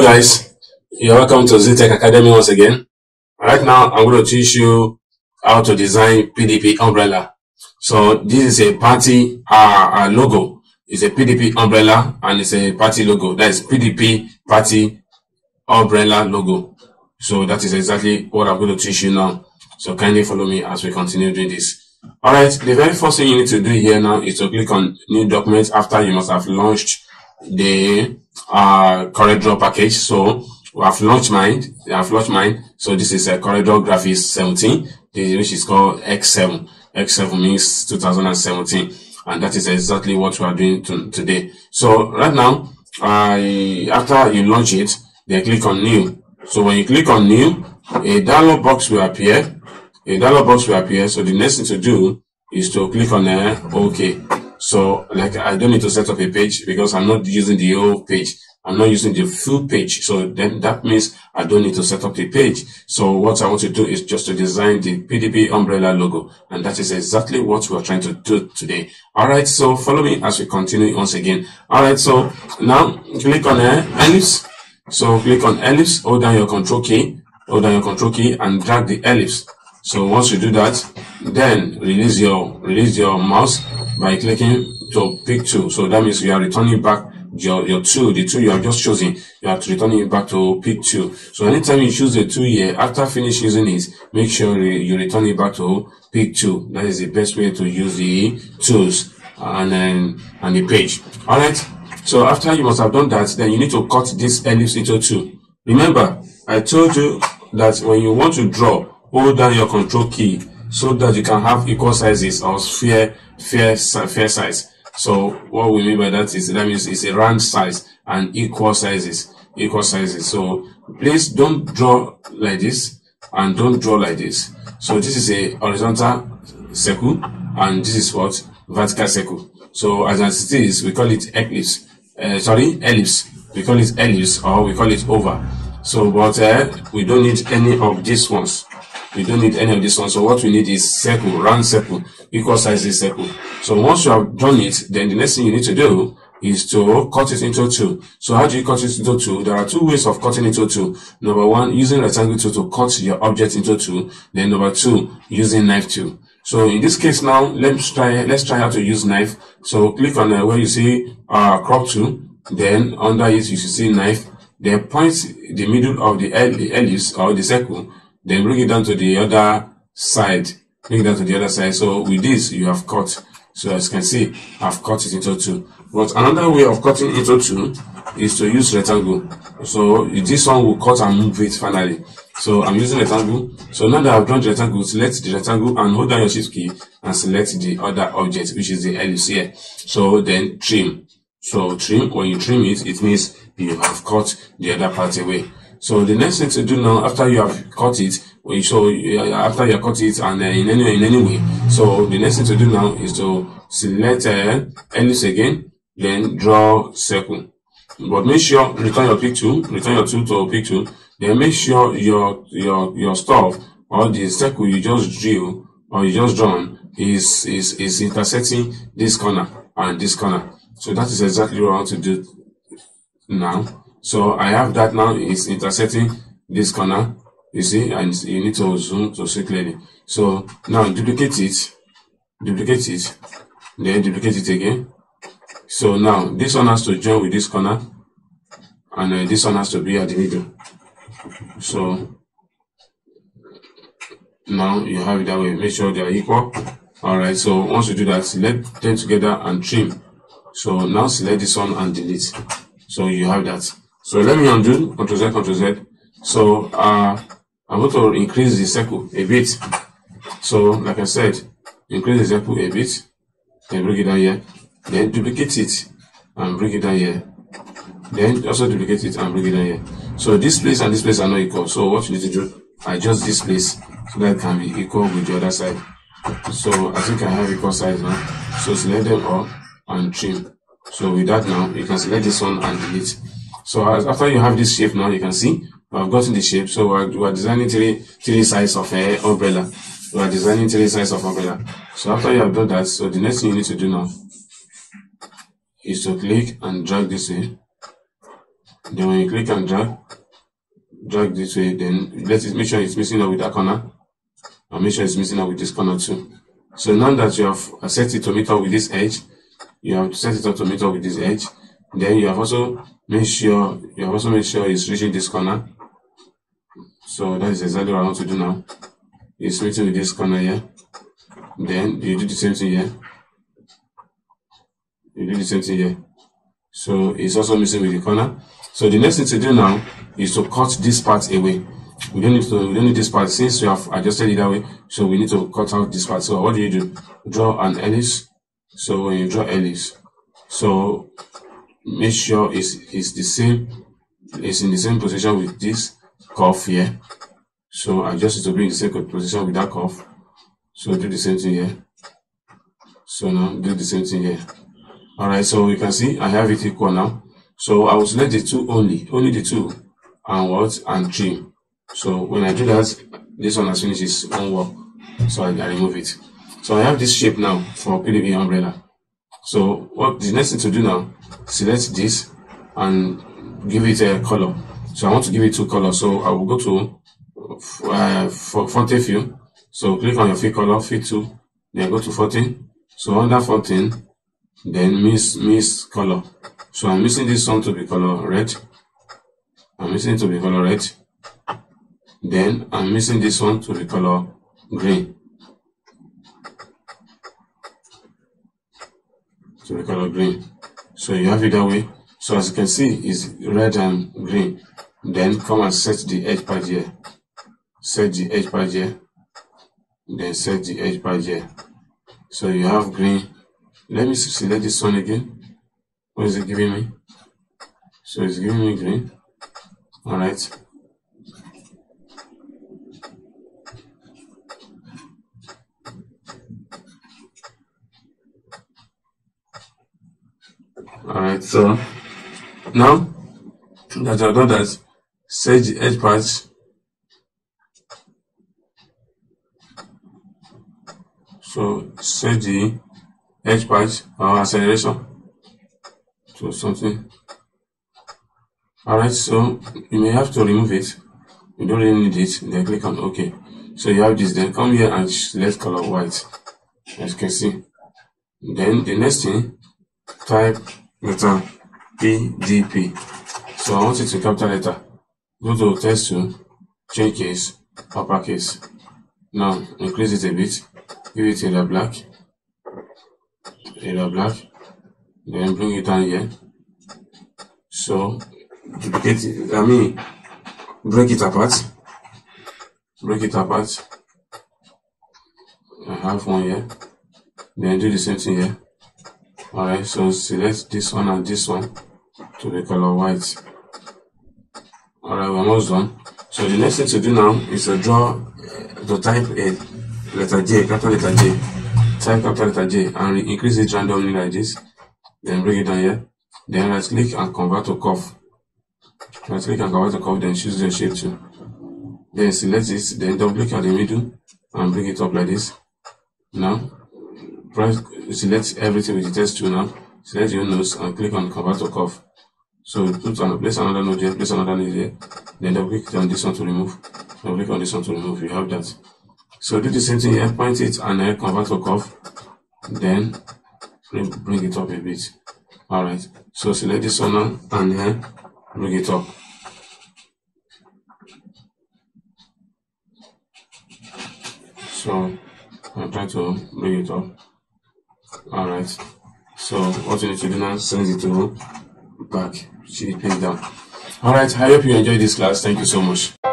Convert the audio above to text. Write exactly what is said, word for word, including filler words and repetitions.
guys, you're welcome to Ztech Academy once again. Right now I'm going to teach you how to design P D P umbrella. So this is a party uh, uh, logo. It's a P D P umbrella and it's a party logo. That is P D P party umbrella logo. So that is exactly what I'm going to teach you now. So kindly follow me as we continue doing this. Alright, the very first thing you need to do here now is to click on new document after you must have launched the uh CorelDRAW package. So we have launched mine. I have launched mine. So this is a CorelDRAW Graphics seventeen, which is called X seven. X seven means two thousand seventeen, and that is exactly what we are doing to, today. So right now, I after you launch it, then click on new. So when you click on new, a dialog box will appear. A dialog box will appear. So the next thing to do is to click on uh, OK. So like I don't need to set up a page because I'm not using the whole page. I'm not using the full page. So then that means I don't need to set up the page. So what I want to do is just to design the P D P umbrella logo. And that is exactly what we're trying to do today. Alright, so follow me as we continue once again. Alright, so now click on uh, ellipse. So click on ellipse, hold down your control key, hold down your control key and drag the ellipse. So once you do that, then release your release your mouse by clicking to pick two. So that means you are returning back your your two, the two you have just chosen. You have to return it back to pick two. So anytime you choose the two here, after finish using it, make sure you return it back to pick two. That is the best way to use the tools and then and the page. All right. So after you must have done that, then you need to cut this ellipse into two. Remember, I told you that when you want to draw, hold down your control key so that you can have equal sizes or fair, fair, fair size. So what we mean by that is that means it's a round size and equal sizes, equal sizes. So please don't draw like this and don't draw like this. So this is a horizontal circle and this is what vertical circle. So as it is, we call it ellipse. Uh, sorry, ellipse. We call it ellipse or we call it oval. So but uh, we don't need any of these ones. We don't need any of this one. So what we need is circle, round circle, equal sizes circle. So once you have done it, then the next thing you need to do is to cut it into two. So how do you cut it into two? There are two ways of cutting into two. Number one, using rectangle tool to cut your object into two. Then number two, using knife tool. So in this case now, let's try let's try how to use knife. So click on uh, where you see uh, crop tool. Then under it you should see knife. Then point the middle of the, the ellipse or the circle. Then bring it down to the other side. Bring it down to the other side. So with this, you have cut. So as you can see, I've cut it into two. But another way of cutting into two is to use rectangle. So this one will cut and move it finally. So I'm using rectangle. So now that I've drawn the rectangle, select the rectangle and hold down your shift key and select the other object, which is the ellipse here. So then trim. So trim, when you trim it, it means you have cut the other part away. So the next thing to do now, after you have cut it, so after you have cut it and uh, in any in any way, so the next thing to do now is to select uh, ellipse again, then draw circle. But make sure return your pick tool, return your tool to pick tool. Then make sure your your your stuff or the circle you just drew or you just drawn is is is intersecting this corner and this corner. So that is exactly what I want to do now. So I have that now, it's intersecting this corner, you see, and you need to zoom to see clearly. So now duplicate it, duplicate it, then duplicate it again. So now this one has to join with this corner, and uh, this one has to be at the middle. So now you have it that way, make sure they are equal. Alright, so once you do that, select them together and trim. So now select this one and delete. So you have that. So let me undo, Control Z, Control Z. So uh, I'm going to increase the circle a bit. So like I said, increase the circle a bit, then bring it down here, then duplicate it and bring it down here, then also duplicate it and bring it down here. So this place and this place are not equal. So what you need to do, adjust this place so that it can be equal with the other side. So I think I have equal size now. So select them all and trim. So with that now, you can select this one and delete. So as, after you have this shape now, you can see I've gotten the shape. So we're, we're designing three three sides of a uh, umbrella. We are designing three sides of umbrella. So after you have done that, so the next thing you need to do now is to click and drag this in. Then when you click and drag, drag this way, then let it make sure it's missing out with that corner, and make sure it's missing out with this corner too. So now that you have set it to meet up with this edge, you have to set it up to meet up with this edge. Then you have also made sure you have also made sure it's reaching this corner. So that is exactly what I want to do now. It's meeting with this corner here. Then you do the same thing here. You do the same thing here. So it's also missing with the corner. So the next thing to do now is to cut this part away. We don't need to we don't need this part since we have adjusted it that way. So we need to cut out this part. So what do you do? Draw an ellipse. So when you draw ellipse, so make sure it's it's the same, it's in the same position with this curve here. So adjust it to be in the same position with that curve. So do the same thing here. So now do the same thing here. Alright, so you can see I have it equal now. So I will select the two only, only the two, and what, and trim. So when I do that, this one has finished its own work. So I, I remove it. So I have this shape now for P D P umbrella. So what the next thing to do now, select this and give it a color. So I want to give it two colors. So I will go to uh, fountain fill. So click on your fill color, fill two, then go to fourteen. So under fourteen, then miss miss color. So I'm missing this one to be color red. I'm missing it to be color red. Then I'm missing this one to be color green. To the color green. So you have it that way. So as you can see, it's red and green. Then come and set the edge part here. Set the edge part here. Then set the edge part here. So you have green. Let me select this one again. What is it giving me? So it's giving me green. Alright. Alright, so now that I've done that, set the edge part. So set the edge part or acceleration to something. Alright, so you may have to remove it. You don't really need it. Then click on OK. So you have this. Then come here and select color white, as you can see. Then the next thing, type letter P D P. So I want it to capital letter. Go to text tool, change case, uppercase. Now increase it a bit. Give it area black. Area black. Then bring it down here. So duplicate it. I mean, break it apart. Break it apart. I have one here. Then do the same thing here. Alright, so select this one and this one to the color white. Alright, we're almost done. So the next thing to do now is to draw, uh, to type a letter J, capital letter J. Type capital letter J and increase it randomly like this. Then bring it down here. Then right click and convert to curve. Right click and convert to curve, then choose the shape too. Then select this, then double click at the middle and bring it up like this. Now, press, select everything with the text tool now. Select your nodes and click on convert to curve. So put on, place another node here, place another node here. Then double click on this one to remove. Double click on this one to remove. You have that. So do the same thing here, point it and then convert to curve. Then bring, bring it up a bit. Alright. So select this one now and then bring it up. So I'm trying to bring it up. Alright. So what you need to do now, send it to back. See it pinned down. Alright, I hope you enjoyed this class. Thank you so much.